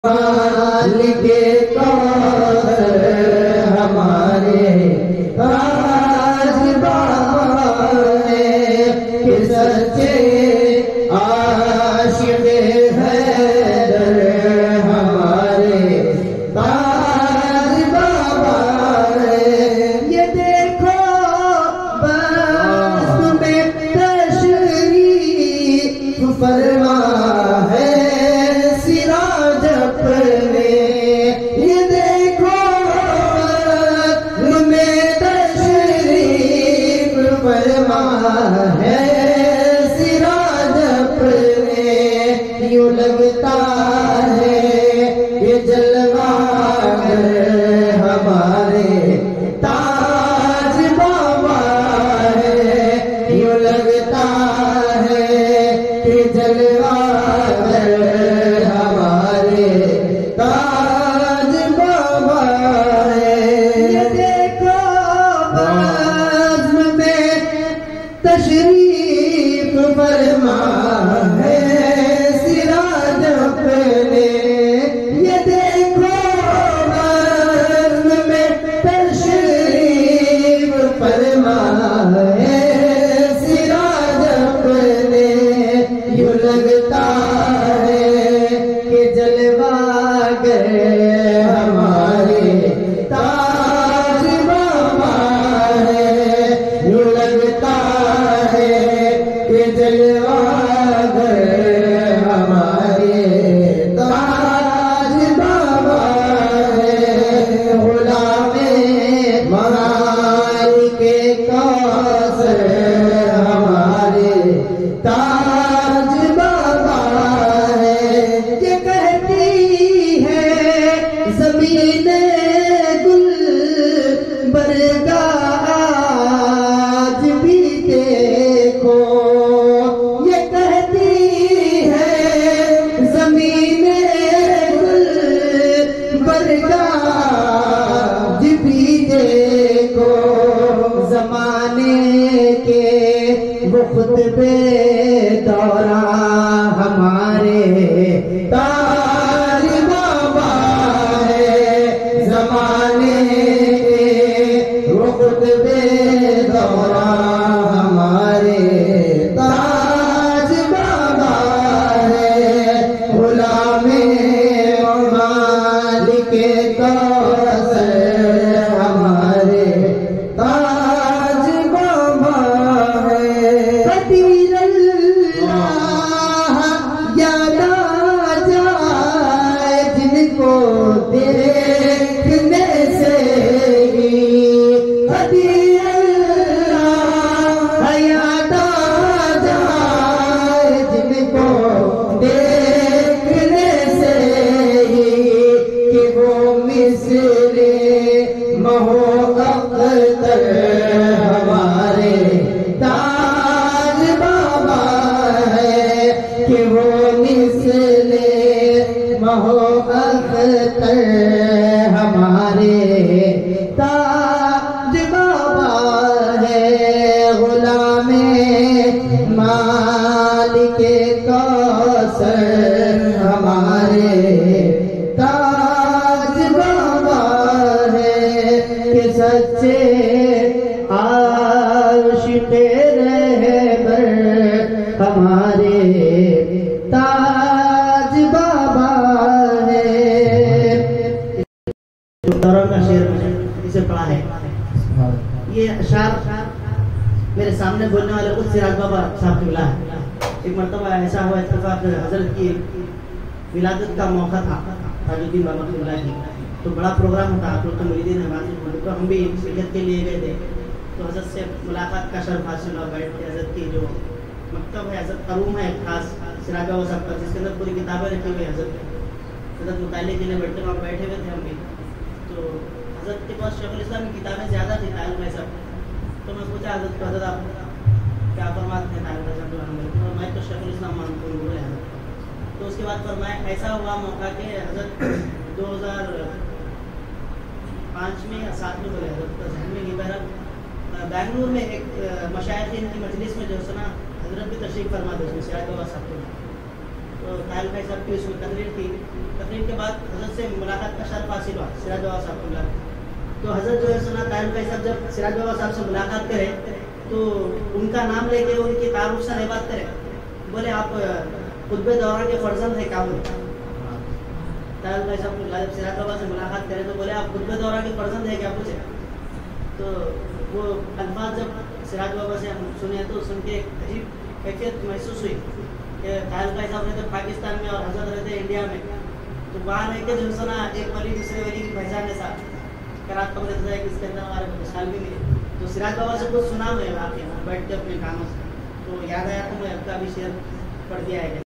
के कौसर हमारे ताज बाबा के सच्चे आशिक़ हैदर हमारे ताज बाबा। ये देखो बस में तशरीफ़ फरमा है सिराज अपने। ये देखो में तशरीफ़ फरमा है सिराज अपने। यूं लगता है ये जलवागर हमारे ताज बाबा है। यूं लगता है कि जलवागर हमारे ताज बाबा है। ये देखो बज़्म में तशरीफ़ फरमा है सिराज अपने। ये देखो बज़्म में तशरीफ़ फरमा है सिराज अपने। यूं लगता है कि जलवागर हमारे ताज बाबा है। यूं लगता है कि जलवागर हमारे ताज बाबा है। गुलामे मालिके कौसर हमारे ताज बाबा है। ये कहती है ज़मीने गुल बरगाह आज भी देखो। ये कहती है ज़मीने गुल बरगाह आज भी देखो। ज़माने के वो खुतबे दौरा हमारे ताज बाबा है। ज़माने के वो खुतबे दौरा हमारे ताज बाबा है। गुलामे मालिके कौसर हमारे ताज बाबा है। कदीर अल्लाह याद आ जाए जिनको देखने से ही। कदीर अल्लाह याद आ जाए जिनको देखने से ही कि वो मिसरे महो अख्तर हमारे ताज बाबा है। कि वो मिसले महो अख्तर हमारे ताज बाबा है। गुलामे मालिके कौसर हमारे ताज बाबा है। कि सच्चे आशिक़े रहबर हमारे ताज बाबा है। दौरान का शेर मैंने इसे पढ़ा है। ये अशार मेरे सामने बोलने वाले खुद सिराज बाबा साहब की मिला है। एक मरतबा ऐसा हुआ इत्तेफाक हजरत की विलादत का मौका था ताजुद्दीन बाबा की मिला की। तो बड़ा प्रोग्राम होता आप लोग तो मुरीदीन नवाज़ी होते तो हम भी शिरकत के लिए गए थे। तो हजरत से मुलाकात का शर्फ हासिल हुआ। बैठ के हजरत की जो मकतब है हजरत का रूम है खास सिराज बाबा साहब का जिसके अंदर पूरी किताबें रखी हुई हजरत मुताले के लिए बैठते वहाँ बैठे हुए थे हम भी। तो हजरत के पास शेखुल इस्लाम की किताबें ज़्यादा थी ताल्लुक़ में सब। तो मैं पूछा हजरत को हजरत आप क्या फरमाते हैं ताल्लुक़ से? मैं तो शेखुल इस्लाम मानता हूँ बोले हजरत। तो उसके बाद फरमाया ऐसा हुआ मौका के हजरत 2005 में या 7 में बोले हजरत का जहन में नहीं बहरहाल बैंगलोर में एक मशाइख की मजलिस में जो सुना हजरत भी तशरीफ फरमा दे उसमें सिराज बाबा साहब को तो ताहिर भाई साहब की उसमें तकरीर थी। तकरीर के बाद हजरत से मुलाकात का शर्फ हासिल हुआ सिराज बाबा साहब को। तो हजरत जो है सुना ताहिर भाई साहब जब सिराज बाबा साहब से मुलाकात करें तो उनका नाम लेके उनकी तारुफ से नहीं बात करें, बोले आप खुतबे दौरा के फर्जंद है क्या? बोले ताहिर भाई साहब जब सिराज बाबा से मुलाकात करें तो बोले आप खुतबे दौरा के फर्जंद है क्या पूछे। तो वो अल्फाज जब सिराज बाबा से हम सुने तो सुन के एक अजीब कैफियत महसूस हुई कि ताहिर भाई साहब रहते पाकिस्तान में और हजरत रहते इंडिया में, तो वहाँ रह के जो सुना एक वली दूसरे वली की पहचान है साहब करात पकड़े थे कि इसके अंदर हमारे खुशहाल भी मिले। तो सिराज बाबा से कुछ सुना हुए वाकई बैठ के अपने कानों से, तो याद आया तो मैं आपका भी शेयर पढ़ दिया है।